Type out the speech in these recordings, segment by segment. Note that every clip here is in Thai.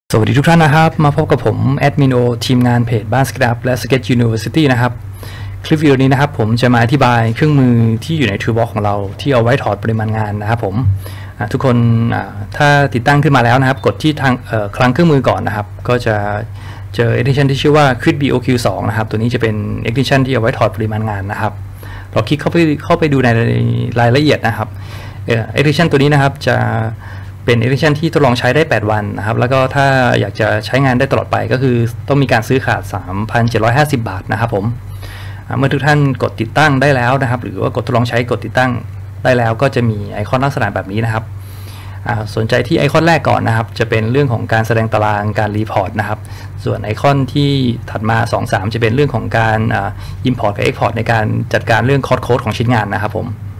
สวัสดีทุกท่านนะครับมาพบกับผมแอดมินโอทีมงานเพจบ้าน SketchUp และ Sketch University นะครับคลิปวิดีโอนี้นะครับผมจะมาอธิบายเครื่องมือที่อยู่ใน Toolbox ของเราที่เอาไว้ถอดปริมาณงานนะครับผมทุกคนถ้าติดตั้งขึ้นมาแล้วนะครับกดที่ทางคลังเครื่องมือก่อนนะครับก็จะเจอ Edition ที่ชื่อว่า Quick BOQ2 นะครับตัวนี้จะเป็น Edition ที่เอาไว้ถอดปริมาณงานนะครับเราคลิกเข้าไปดูในรายละเอียดนะครับEdition ตัวนี้นะครับจะเป็น Edition ที่ทดลองใช้ได้8วันนะครับแล้วก็ถ้าอยากจะใช้งานได้ตลอดไปก็คือต้องมีการซื้อขาด 3,750 บาทนะครับผมเมื่อทุกท่านกดติดตั้งได้แล้วนะครับหรือว่ากดทดลองใช้กดติดตั้งได้แล้วก็จะมีไอคอนลักษณะแบบนี้นะครับสนใจที่ไอคอนแรกก่อนนะครับจะเป็นเรื่องของการแสดงตารางการรีพอร์ตนะครับส่วนไอคอนที่ถัดมา 2-3 จะเป็นเรื่องของการimport กับ export ในการจัดการเรื่องโค้ดของชิ้นงานนะครับ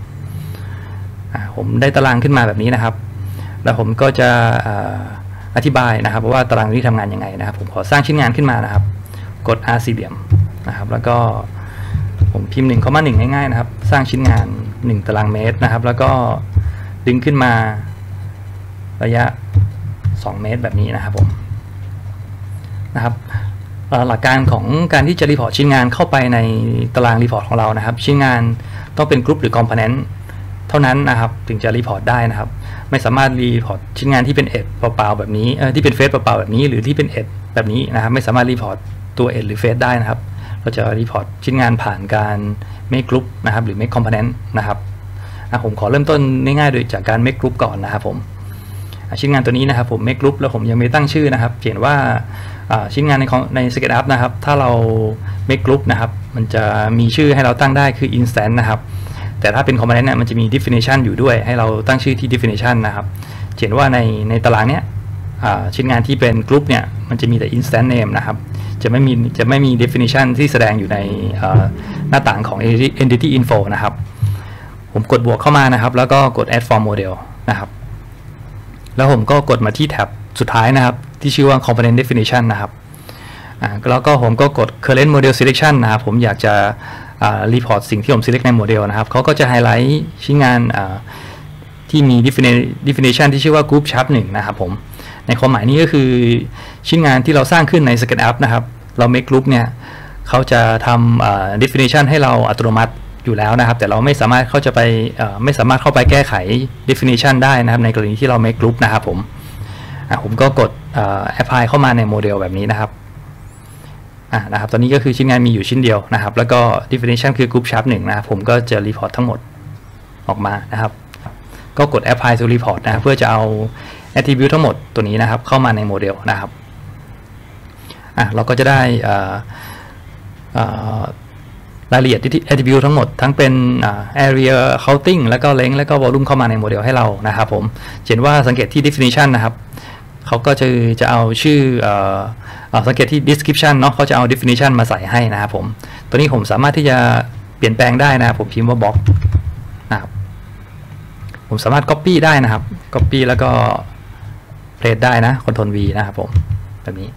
ผมได้ตารางขึ้นมาแบบนี้นะครับแล้วผมก็จะอธิบายนะครับว่าตารางนี้ทำงานยังไงนะครับผมขอสร้างชิ้นงานขึ้นมานะครับกด R สี่เหลี่ยมนะครับแล้วก็ผมพิมพ์1,1ง่ายๆนะครับสร้างชิ้นงาน1ตารางเมตรนะครับแล้วก็ดึงขึ้นมาระยะ2เมตรแบบนี้นะครับผมนะครับหลักการของการที่จะรีพอร์ตชิ้นงานเข้าไปในตารางรีพอร์ตของเรานะครับชิ้นงานต้องเป็นกรุ๊ปหรือคอมโพเนนต์เท่านั้นนะครับถึงจะรีพอร์ตได้นะครับไม่สามารถรีพอร์ตชิ้นงานที่เป็นเอ็ดเปล่าๆแบบนี้ที่เป็นเฟซเปล่าๆแบบนี้หรือที่เป็นเอ็ดแบบนี้นะครับไม่สามารถรีพอร์ตตัวเอ็ดหรือเฟซได้นะครับเราจะรีพอร์ตชิ้นงานผ่านการ make group นะครับหรือ make component นะครับผมขอเริ่มต้นง่ายๆโดยจากการ make group ก่อนนะครับผมชิ้นงานตัวนี้นะครับผม make group แล้วผมยังไม่ตั้งชื่อนะครับเขียนว่าชิ้นงานใน SketchUp นะครับถ้าเรา make group นะครับมันจะมีชื่อให้เราตั้งได้คือ instance นะครับแต่ถ้าเป็น component เนี่ยมันจะมี definition อยู่ด้วยให้เราตั้งชื่อที่ definition นะครับเขียนว่าในตารางเนี้ยชิ้นงานที่เป็น group เนี่ยมันจะมีแต่ instance name นะครับจะไม่มี definition ที่แสดงอยู่ในหน้าต่างของ entity info นะครับผมกดบวกเข้ามานะครับแล้วก็กด add form model นะครับแล้วผมก็กดมาที่แท็บสุดท้ายนะครับที่ชื่อว่า component definition นะครับแล้วก็ผมก็กด current model selection นะครับผมอยากจะรีพอร์ตสิ่งที่ผม select ในโมเดลนะครับเขาก็จะไฮไลท์ชิ้นงานที่มี definition ที่ชื่อว่า group chart 1นะครับผมในความหมายนี้ก็คือชิ้นงานที่เราสร้างขึ้นใน SketchUp นะครับเรา make group เนี่ยเขาจะทำdefinition ให้เราอัตโนมัติอยู่แล้วนะครับแต่เราไม่สามารถเข้าไปแก้ไข definition ได้นะครับในกรณีที่เรา make group นะครับผมก็กดapply เข้ามาในโมเดลแบบนี้นะครับนะครับตอนนี้ก็คือชิ้นงานมีอยู่ชิ้นเดียวนะครับแล้วก็ definition คือ group chart 1นะครับผมก็จะ report ทั้งหมดออกมานะครับก็กด apply to report นะเพื่อจะเอา attribute ทั้งหมดตัวนี้นะครับเข้ามาในโมเดลนะครับเราก็จะได้รายละเอียดที่ attribute ทั้งหมดทั้งเป็น area counting แล้วก็ length แล้วก็ volume เข้ามาในโมเดลให้เรานะครับผมเห็นว่าสังเกตที่ definition นะครับเขาก็จะเอาชื่อสังเกตที่ description เนาะเขาจะเอา definition มาใส่ให้นะครับผมตัวนี้ผมสามารถที่จะเปลี่ยนแปลงได้นะครับผมพิมพ์ว่า box นะครับผมสามารถ copy ได้นะครับ copy แล้วก็ paste ได้นะ Ctrl V นะครับผมแบบนี้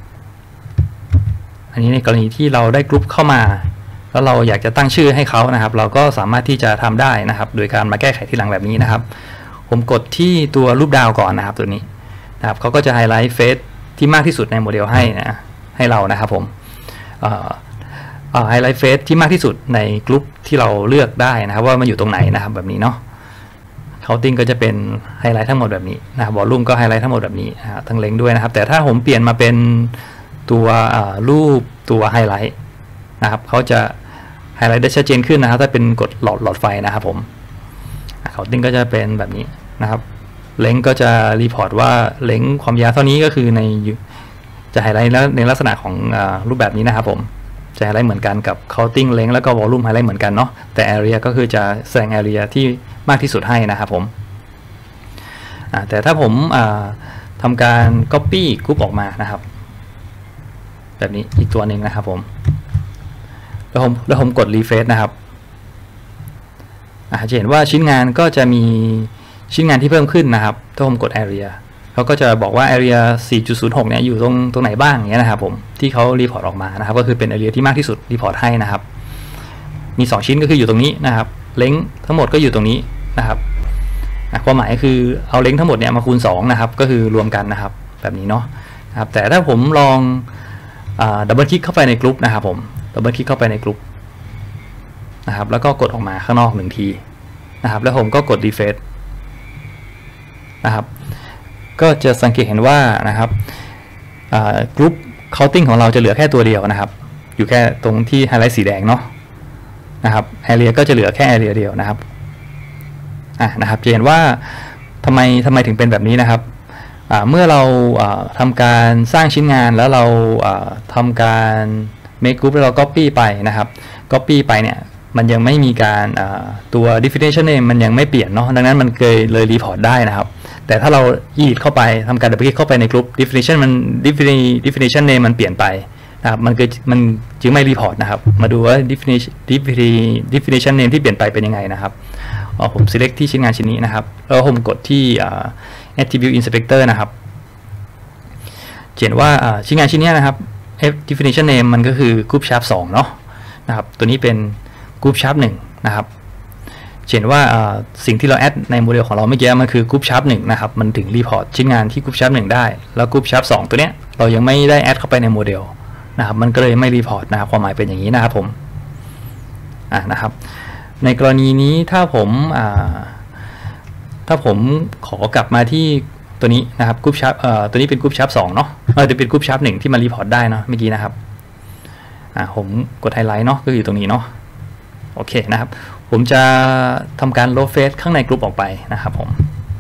อันนี้ในกรณีที่เราได้กรุ๊ปเข้ามาแล้วเราอยากจะตั้งชื่อให้เขานะครับเราก็สามารถที่จะทำได้นะครับโดยการมาแก้ไขที่หลังแบบนี้นะครับผมกดที่ตัวรูปดาวก่อนนะครับตัวนี้นะครับเขาก็จะไฮไลท์เฟซที่มากที่สุดในโมเดลให้เรานะครับผมไฮไลท์เฟซที่มากที่สุดในกลุ่มที่เราเลือกได้นะครับว่ามันอยู่ตรงไหนนะครับแบบนี้เนาะcounting ก็จะเป็นไฮไลท์ทั้งหมดแบบนี้นะครับวอลลุ่มก็ไฮไลท์ทั้งหมดแบบนี้ทั้งเล็งด้วยนะครับแต่ถ้าผมเปลี่ยนมาเป็นตัวรูปตัวไฮไลท์นะครับเขาจะไฮไลท์ได้ชัดเจนขึ้นนะครับถ้าเป็นกดหลอดไฟนะครับผมcounting ก็จะเป็นแบบนี้นะครับเล็งก็จะรีพอร์ตว่าเล็งความยาวเท่านี้ก็คือจะไฮไลท์แล้วในลักษณะของรูปแบบนี้นะครับผมจะไฮไลท์เหมือนกันกับ counting เล็งแล้วก็ volume ไฮไลท์เหมือนกันเนาะแต่ area ก็คือจะแสดง area ที่มากที่สุดให้นะครับผมแต่ถ้าผมทำการ copy group ออกมานะครับแบบนี้อีกตัวหนึ่งนะครับผมแล้วผมกด refresh นะครับจะเห็นว่าชิ้นงานก็จะมีชิ้นงานที่เพิ่มขึ้นนะครับถ้าผมกด area เขาก็จะบอกว่า area 4.06 เนี่ยอยู่ตรงไหนบ้างอย่างเงี้ยนะครับผมที่เขารีพอร์ตออกมานะครับก็คือเป็น area ที่มากที่สุดรีพอร์ตให้นะครับมี2ชิ้นก็คืออยู่ตรงนี้นะครับเล็งทั้งหมดก็อยู่ตรงนี้นะครับความหมายคือเอาเล็งทั้งหมดเนี่ยมาคูณ2นะครับก็คือรวมกันนะครับแบบนี้เนาะนะครับแต่ถ้าผมลองดับเบิลคลิกเข้าไปในกลุ่มนะครับผมดับเบิลคลิกเข้าไปในกลุ่มนะครับแล้วก็กดออกมาข้างนอก1 ทีนะครับแล้วผมก็กด refresh นะครับก็จะสังเกตเห็นว่านะครับกลุ่ม counting ของเราจะเหลือแค่ตัวเดียวนะครับอยู่แค่ตรงที่ไฮไลท์สีแดงเนาะนะครับ area ก็จะเหลือแค่ area เดียวนะครับนะครับจะเห็นว่าทำไมถึงเป็นแบบนี้นะครับเมื่อเราทำการสร้างชิ้นงานแล้วเราทำการ make group แล้วเรา copy ไปนะครับ copy ไปเนี่ยมันยังไม่มีการตัว definition name มันยังไม่เปลี่ยนเนาะดังนั้นมันเลย report ได้นะครับแต่ถ้าเรา edit เข้าไปทำการ double click เข้าไปใน group definition name มันเปลี่ยนไปนะครับมันจึงไม่ report นะครับมาดูว่า definition name ที่เปลี่ยนไปเป็นยังไงนะครับผม select ที่ชิ้นงานชิ้นนี้นะครับแล้วผมกดที่attribute inspector นะครับเขียนว่าชิ้นงานชิ้นนี้นะครับ definition name มันก็คือ group sharp 2เนาะนะครับตัวนี้เป็น group sharp 1นะครับเขียนว่าสิ่งที่เราแอดในโมเดลของเราเมื่อกี้มันคือ group sharp 1นะครับมันถึง report ชิ้นงานที่ group sharp 1ได้แล้ว group sharp 2ตัวเนี้ยเรายังไม่ได้แอดเข้าไปในโมเดลนะครับมันก็เลยไม่ report นะครับความหมายเป็นอย่างนี้นะครับผมนะครับในกรณีนี้ถ้าผมขอกลับมาที่ตัวนี้นะครับกรุ๊ปชาร์ปตัวนี้เป็นกรุ๊ปชาร์ป2เนาะจะเป็นกรุ๊ปชาร์ป1ที่มารีพอร์ตได้เนาะเมื่อกี้นะครับผมกดไฮไลท์เนาะก็อยู่ตรงนี้เนาะโอเคนะครับผมจะทำการลบเฟซข้างในกรุ๊ปออกไปนะครับผม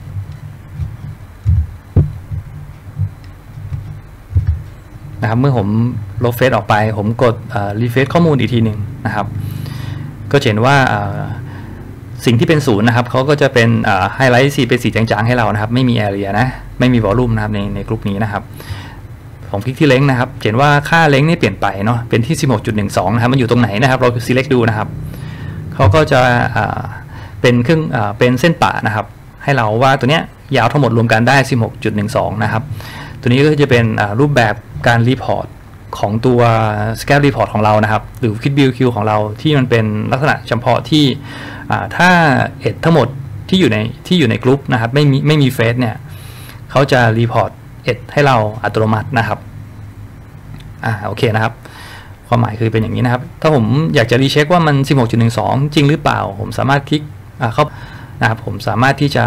นะครับเมื่อผมลบเฟซออกไปผมกดรีเฟซข้อมูลอีกทีหนึ่งนะครับก็เห็นว่าสิ่งที่เป็น0นะครับเขาก็จะเป็นไฮไลท์สีเป็นสีจางๆให้เรานะครับไม่มี area นะไม่มี volume นะครับในกลุ่มนี้นะครับผมคลิกที่เล้งนะครับเห็นว่าค่าเล้งนี่เปลี่ยนไปเนาะเป็นที่ 16.12 นะครับมันอยู่ตรงไหนนะครับเรา select ดูนะครับเขาก็จะเป็นเป็นเส้นป่านะครับให้เราว่าตัวเนี้ยยาวทั้งหมดรวมกันได้ 16.12 นะครับตัวนี้ก็จะเป็นรูปแบบการรีพอร์ตของตัว Scale Report ของเรานะครับหรือ KitBuild ของเราที่มันเป็นลักษณะเฉพาะที่ถ้าทั้งหมดที่อยู่ในกลุ่มนะครับไม่มีเฟซเนี่ยเขาจะรีพอร์ตให้เราอัตโนมัตินะครับโอเคนะครับความหมายคือเป็นอย่างนี้นะครับถ้าผมอยากจะรีเช็คว่ามัน 16.12 จริงหรือเปล่าผมสามารถคลิกเข้านะครับผมสามารถที่จะ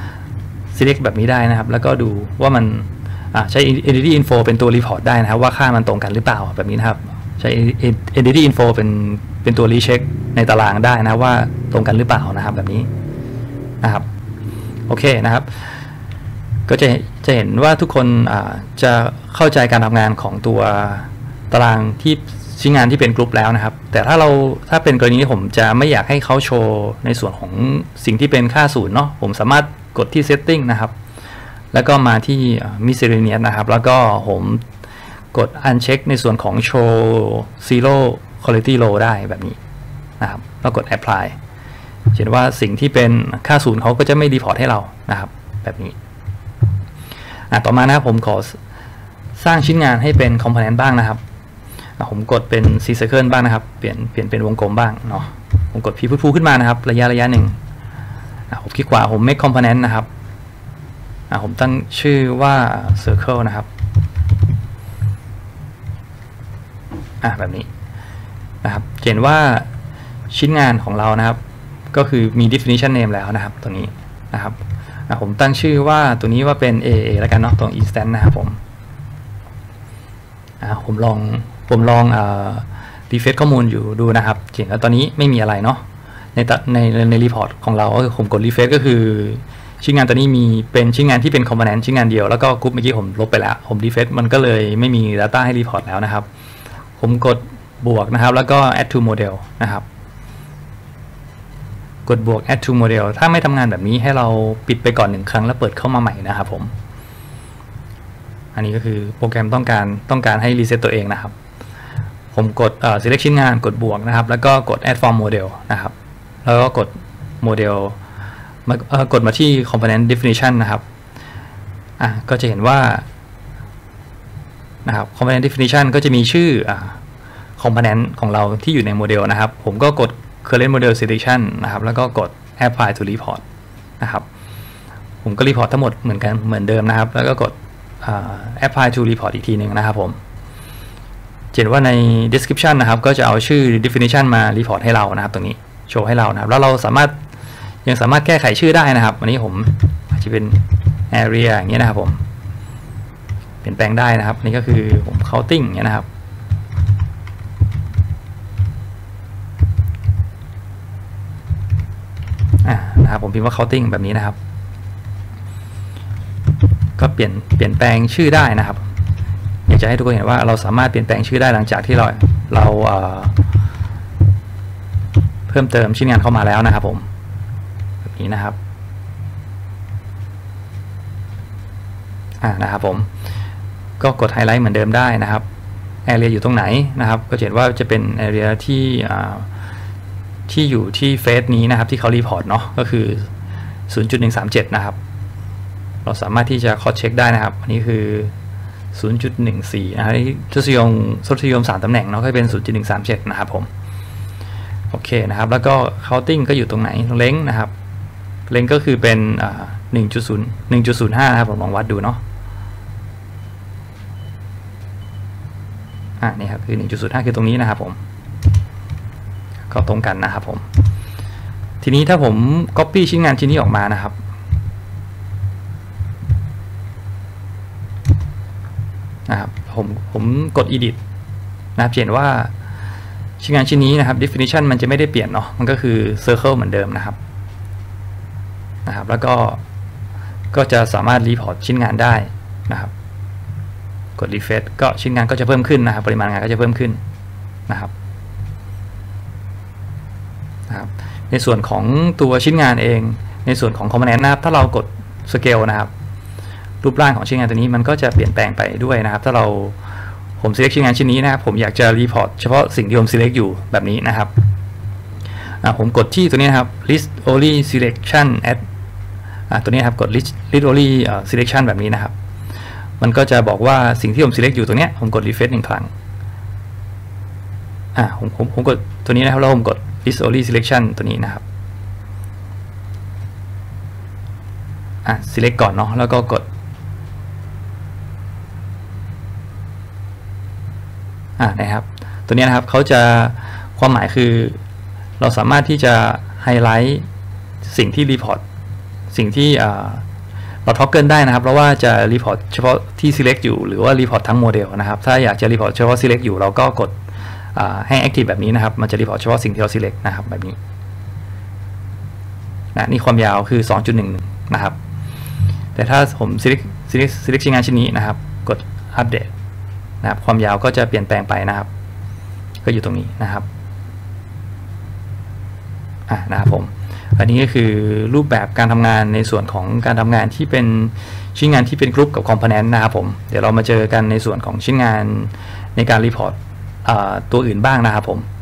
select แบบนี้ได้นะครับแล้วก็ดูว่ามันใช้ entity info เป็นตัว report ได้นะครับว่าค่ามันตรงกันหรือเปล่าแบบนี้นะครับใช้ entity info เป็นตัว recheck ในตารางได้นะว่าตรงกันหรือเปล่านะครับแบบนี้นะครับโอเคนะครับก็จะเห็นว่าทุกคนจะเข้าใจการทำงานของตัวตารางที่ชิ้นงานที่เป็นกลุ่มแล้วนะครับแต่ถ้าเป็นกรณีนี้ผมจะไม่อยากให้เขาโชว์ในส่วนของสิ่งที่เป็นค่าศูนย์เนาะผมสามารถกดที่ setting นะครับแล้วก็มาที่ miscellaneous นะครับแล้วก็ผมกด uncheck ในส่วนของ show zero quality low ได้แบบนี้นะครับแล้วกด apply เห็นว่าสิ่งที่เป็นค่าศูนย์เขาก็จะไม่ report ให้เรานะครับแบบนี้ต่อมานะครับผมขอสร้างชิ้นงานให้เป็น component บ้างนะครับผมกดเป็น C circle บ้างนะครับเปลี่ยนเป็นวงกลมบ้างเนาะผมกด P พูขึ้นมานะครับระยะหนึ่งผมคลิกขวาผม make component นะครับผมตั้งชื่อว่า circle นะครับแบบนี้นะครับเห็นว่าชิ้นงานของเรานะครับก็คือมี definition name แล้วนะครับตัวนี้นะครับผมตั้งชื่อว่าตัวนี้ว่าเป็น AA แล้วกันเนาะตรง instance นะครับผมลองrefresh ข้อมูลอยู่ดูนะครับเห็นว่าตอนนี้ไม่มีอะไรเนาะในรีพอร์ตของเราก็คือผมกด refresh ก็คือชิ้นงานตัวนี้มีเป็นชิ้นงานที่เป็น component ชิ้นงานเดียวแล้วก็กรุ๊ปเมื่อกี้ผมลบไปแล้วผม refresh มันก็เลยไม่มี data ให้รีพอร์ตแล้วนะครับผมกดบวกนะครับแล้วก็ add to model นะครับกดบวก add to model ถ้าไม่ทำงานแบบนี้ให้เราปิดไปก่อน1ครั้งแล้วเปิดเข้ามาใหม่นะครับผมอันนี้ก็คือโปรแกรมต้องการให้ reset ตัวเองนะครับผมกดselect ชิ้นงานกดบวกนะครับแล้วก็กด add from model นะครับแล้วก็กด modelกดมาที่ component definition นะครับก็จะเห็นว่านะครับ component definition ก็จะมีชื่อcomponent ของเราที่อยู่ในโมเดลนะครับผมก็กด current model selection นะครับแล้วก็กด apply to report นะครับผมก็ report ทั้งหมดเหมือนเดิมนะครับแล้วก็กด apply to report อีกทีหนึ่งนะครับผมเห็นว่าใน description นะครับก็จะเอาชื่อ definition มา report ให้เรานะครับตรงนี้โชว์ให้เรานะครับแล้วเรายังสามารถแก้ไขชื่อได้นะครับวันนี้ผมอาจจะเป็น area อย่างเงี้ยนะครับผมเปลี่ยนแปลงได้นะครับนี่ก็คือผม counting อย่างเงี้ยนะครับนะครับผมพิมพ์ว่า counting แบบนี้นะครับก็เปลี่ยนแปลงชื่อได้นะครับอยากจะให้ทุกคนเห็นว่าเราสามารถเปลี่ยนแปลงชื่อได้หลังจากที่เราเพิ่มเติมชิ้นงานเข้ามาแล้วนะครับผมแบบนี้นะครับนะครับผมก็กดไฮไลท์เหมือนเดิมได้นะครับ area อยู่ตรงไหนนะครับก็เห็นว่าจะเป็น area ที่อยู่ที่เฟสนี้นะครับที่เขารีพอร์ตเนาะก็คือ 0.137 นะครับเราสามารถที่จะคอสเช็คได้นะครับอันนี้คือ 0.14 นะครับทศนิยม3ตำแหน่งเนาะก็เป็น 0.137 นะครับผมโอเคนะครับแล้วก็ counting ก็อยู่ตรงไหนเล้งนะครับเล้งก็คือเป็น1.05 นะครับผมลองวัดดูเนาะนี่ครับคือ 1.05 คือตรงนี้นะครับผมก็ตรงกันนะครับผมทีนี้ถ้าผม copy ชิ้นงานชิ้นนี้ออกมานะครับผมกด edit นะครับเห็นว่าชิ้นงานชิ้นนี้นะครับ definition มันจะไม่ได้เปลี่ยนเนาะมันก็คือ circle เหมือนเดิมนะครับแล้วก็จะสามารถ report ชิ้นงานได้นะครับกด refresh ก็ชิ้นงานก็จะเพิ่มขึ้นนะครับปริมาณงานก็จะเพิ่มขึ้นนะครับในส่วนของตัวชิ้นงานเองในส่วนของ component นะครับถ้าเรากด scale นะครับรูปร่างของชิ้นงานตัวนี้มันก็จะเปลี่ยนแปลงไปด้วยนะครับถ้าผม select ชิ้นงานชิ้นนี้นะครับผมอยากจะ report เฉพาะสิ่งที่ผม select อยู่แบบนี้นะครับผมกดที่ตัวนี้นะครับ list only selection at ตัวนี้ครับกด list only selection แบบนี้นะครับมันก็จะบอกว่าสิ่งที่ผม select อยู่ตัวนี้ผมกด refresh 1 ครั้งผมกดตัวนี้นะครับแล้วผมกด list only selection ตัวนี้นะครับselect ก่อนเนาะแล้วก็กดนะครับตัวนี้นะครับเขาจะความหมายคือเราสามารถที่จะไฮไลท์สิ่งที่รีพอร์ตสิ่งที่เราท็อกเกิลได้นะครับเพราะว่าจะรีพอร์ตเฉพาะที่ select อยู่หรือว่ารีพอร์ตทั้งโมเดลนะครับถ้าอยากจะรีพอร์ตเฉพาะ select อยู่เราก็กดให้ active แบบนี้นะครับมันจะรีพอร์ตเฉพาะสิ่งที่เรา select นะครับแบบนี้นี่ความยาวคือ 2.11 นะครับแต่ถ้าผม select ชิ้นงานชิ้นนี้นะครับกด updateนะครับความยาวก็จะเปลี่ยนแปลงไปนะครับก็อยู่ตรงนี้นะครับนะครับผมอันนี้ก็คือรูปแบบการทำงานในส่วนของการทำงานที่เป็นชิ้นงานที่เป็นกรุ๊ปกับคอมโพเนนต์นะครับผมเดี๋ยวเรามาเจอกันในส่วนของชิ้นงานในการรีพอร์ตตัวอื่นบ้างนะครับผม